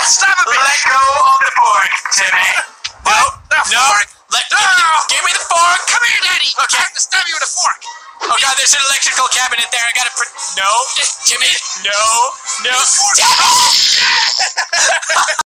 Stop it! Let go of the fork, Timmy. No, No. fork. Give me the fork. Come here, Daddy. Okay. I have to stab you with a fork. Oh God, there's an electrical cabinet there. I gotta no, Timmy. No. Fork. Timmy!